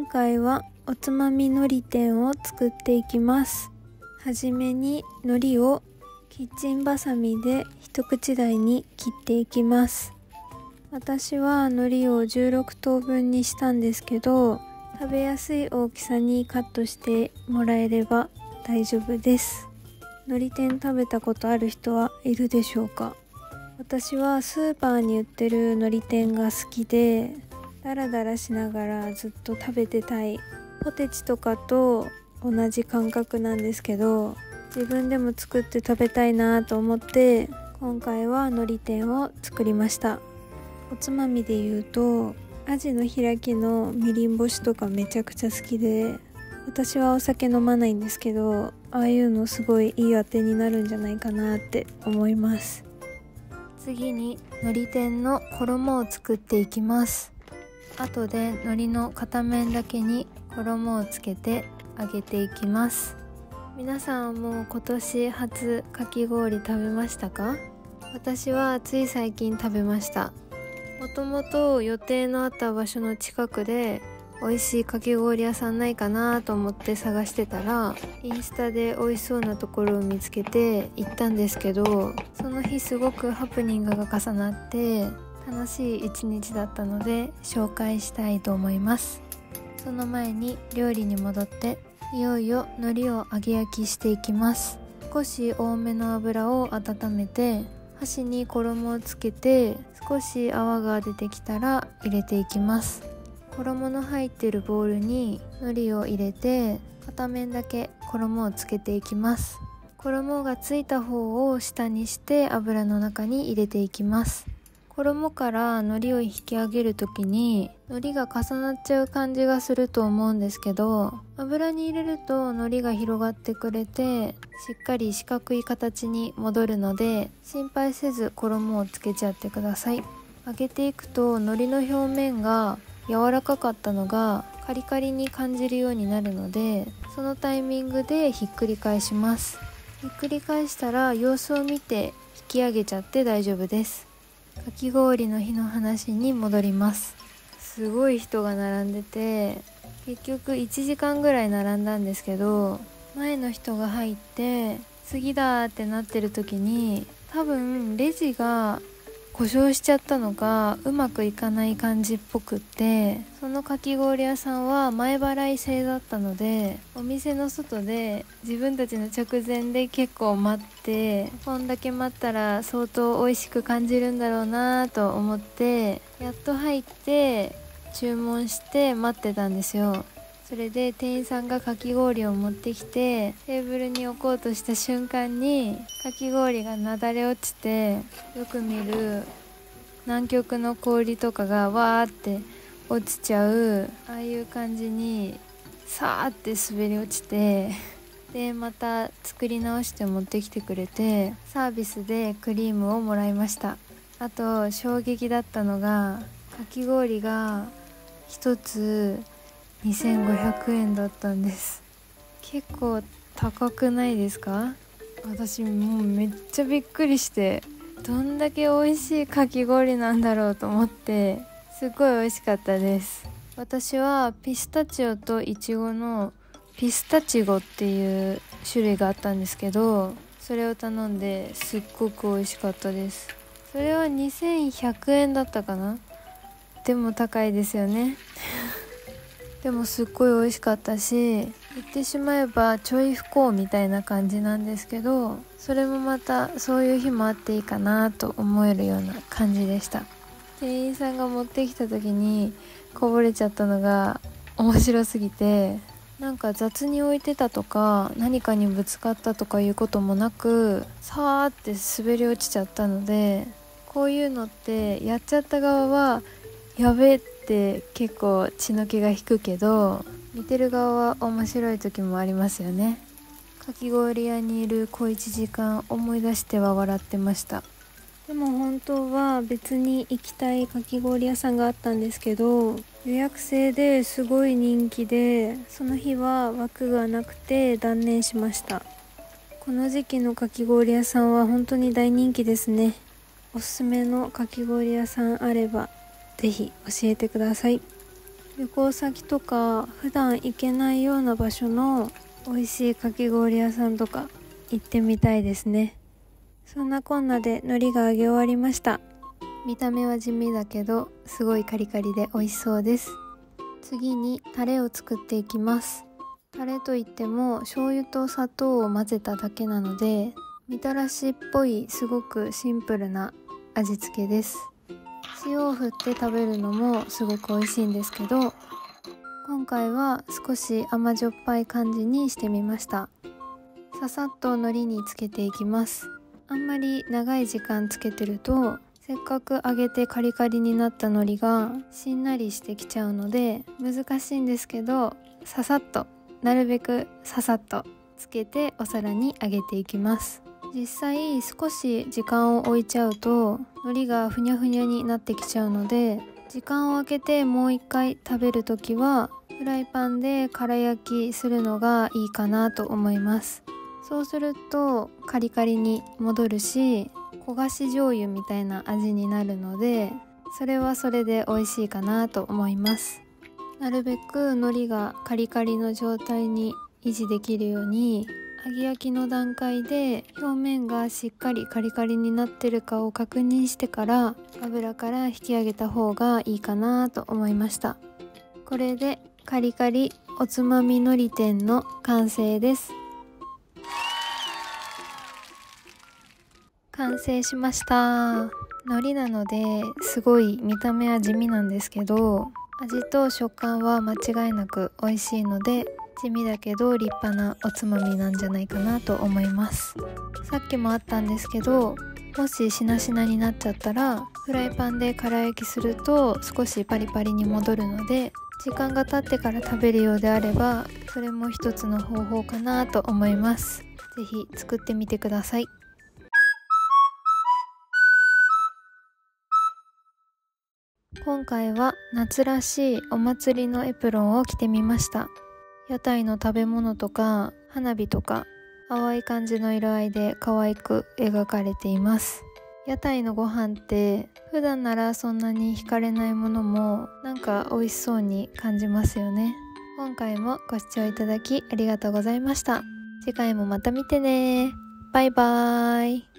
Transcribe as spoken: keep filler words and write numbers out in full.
回はおつまみ海苔天を作っていきます。はじめに海苔をキッチンバサミで一口大に切っていきます。私は海苔をじゅうろくとうぶんにしたんですけど、食べやすい大きさにカットしてもらえれば大丈夫です。海苔天食べたことある人はいるでしょうか？私はスーパーに売ってる海苔天が好きで、ダラダラしながらずっと食べてたい。ポテチとかと同じ感覚なんですけど、自分でも作って食べたいなと思って今回は海苔天を作りました。おつまみで言うとアジの開きのみりん干しとかめちゃくちゃ好きで、私はお酒飲まないんですけど、ああいうのすごいいいあてになるんじゃないかなって思います。次に海苔天の衣を作っていきます。後で海苔の片面だけに衣をつけて揚げていきます。皆さんはもう今年初かき氷食べましたか？私はつい最近食べました。もともと予定のあった場所の近くで美味しいかき氷屋さんないかなと思って探してたら、インスタで美味しそうなところを見つけて行ったんですけど、その日すごくハプニングが重なって楽しい一日だったので紹介したいと思います。その前に料理に戻って、いよいよ海苔を揚げ焼きしていきます。少し多めの油を温めて、箸に衣をつけて少し泡が出てきたら入れていきます。衣の入っているボウルに海苔を入れて、片面だけ衣をつけていきます。衣がついた方を下にして油の中に入れていきます。衣から海苔を引き上げるときに海苔が重なっちゃう感じがすると思うんですけど、油に入れると海苔が広がってくれてしっかり四角い形に戻るので、心配せず衣をつけちゃってください。揚げていくと海苔の表面が柔らかかったのがカリカリに感じるようになるので、そのタイミングでひっくり返します。ひっくり返したら様子を見て引き上げちゃって大丈夫です。かき氷の日の話に戻ります。すごい人が並んでて、結局いちじかんぐらい並んだんですけど、前の人が入って次だってなってる時に、多分レジが故障しちゃったのかうまくいかない感じっぽくって、そのかき氷屋さんは前払い制だったので、お店の外で自分たちの直前で結構待って、こんだけ待ったら相当美味しく感じるんだろうなと思って、やっと入って注文して待ってたんですよ。それで店員さんがかき氷を持ってきてテーブルに置こうとした瞬間にかき氷がなだれ落ちて、よく見る南極の氷とかがわーって落ちちゃう、ああいう感じにさーって滑り落ちて、でまた作り直して持ってきてくれて、サービスでクリームをもらいました。あと衝撃だったのが、かき氷が一つにせんごひゃくえんだったんです。結構高くないですか？私もうめっちゃびっくりして、どんだけ美味しいかき氷なんだろうと思って、すっごい美味しかったです。私はピスタチオとイチゴのピスタチゴっていう種類があったんですけど、それを頼んですっごく美味しかったです。それはにせんひゃくえんだったかな。でも高いですよねでもすっごい美味しかったし、言ってしまえばちょい不幸みたいな感じなんですけど、それもまたそういう日もあっていいかなと思えるような感じでした。店員さんが持ってきた時にこぼれちゃったのが面白すぎて、なんか雑に置いてたとか何かにぶつかったとかいうこともなく、さーって滑り落ちちゃったので、こういうのってやっちゃった側はやべえって結構血の気が引くけど、見てる側は面白い時もありますよね。かき氷屋にいる小いちじかん思い出しては笑ってました。でも本当は別に行きたいかき氷屋さんがあったんですけど、予約制ですごい人気で、その日は枠がなくて断念しました。この時期のかき氷屋さんは本当に大人気ですね。おすすめのかき氷屋さんあればぜひ教えてください。 旅行先とか普段行けないような場所の美味しいかき氷屋さんとか行ってみたいですね。そんなこんなで海苔が揚げ終わりました。見た目は地味だけどすごいカリカリで美味しそうです。次にタレを作っていきます。タレといっても醤油と砂糖を混ぜただけなので、みたらしっぽいすごくシンプルな味付けです。塩を振って食べるのもすごく美味しいんですけど、今回は少し甘じょっぱい感じにしてみました。ささっと海苔につけていきます。あんまり長い時間つけてると、せっかく揚げてカリカリになった海苔がしんなりしてきちゃうので難しいんですけど、ささっとなるべくささっとつけてお皿に揚げていきます。実際少し時間を置いちゃうと海苔がふにゃふにゃになってきちゃうので、時間を空けてもう一回食べるときはフライパンで空焼きするのがいいかなと思います。そうするとカリカリに戻るし、焦がし醤油みたいな味になるので、それはそれで美味しいかなと思います。なるべく海苔がカリカリの状態に維持できるように、揚げ焼きの段階で表面がしっかりカリカリになってるかを確認してから油から引き上げた方がいいかなと思いました。これでカリカリおつまみ海苔天の完成です。完成しました。海苔なのですごい見た目は地味なんですけど、味と食感は間違いなく美味しいので、地味だけど立派なおつまみなんじゃないかなと思います。さっきもあったんですけど、もししなしなになっちゃったらフライパンで空焼きすると少しパリパリに戻るので、時間が経ってから食べるようであればそれも一つの方法かなと思います。ぜひ作ってみてください。今回は夏らしいお祭りのエプロンを着てみました。屋台の食べ物とか花火とか淡い感じの色合いで可愛く描かれています。屋台のご飯って普段ならそんなに惹かれないものもなんか美味しそうに感じますよね。今回もご視聴いただきありがとうございました。次回もまた見てね。バイバーイ。